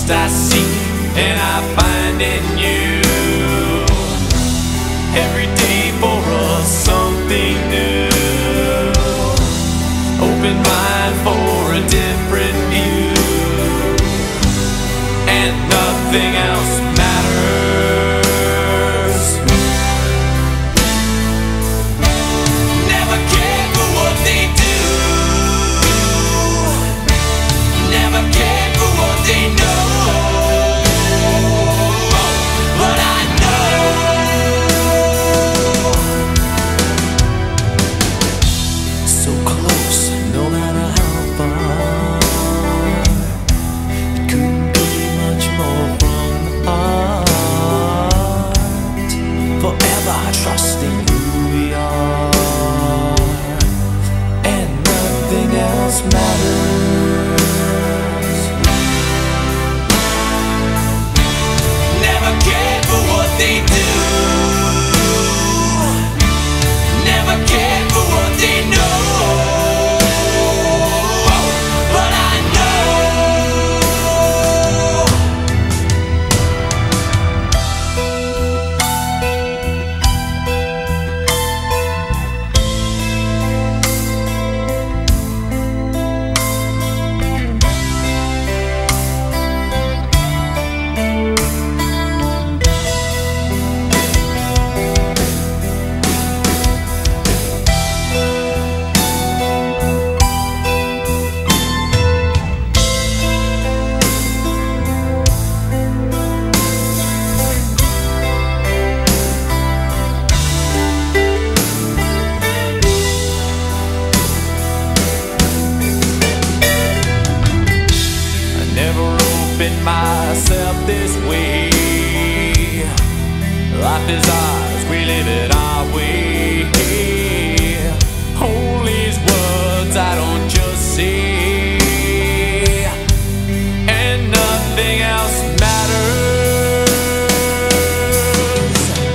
Trust I seek and I find in you. Every day for us something new. Open mind for a different view, and nothing else matters. Never care for what they do. Never care for what they know. But I know so close, no matter how far. It couldn't be much more from the heart. Forever trusting who we are, and nothing else matters. Never cared for what they do. Never cared for what they know. But I know myself this way. Life is ours, we live it our way. All these words I don't just say, and nothing else matters.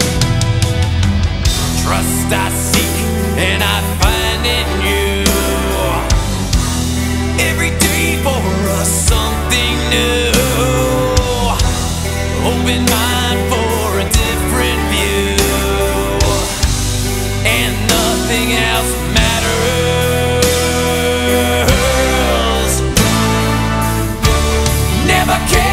Trust I seek and I find in you. Every day for us something new. Open mind for a different view, and nothing else matters. Never care.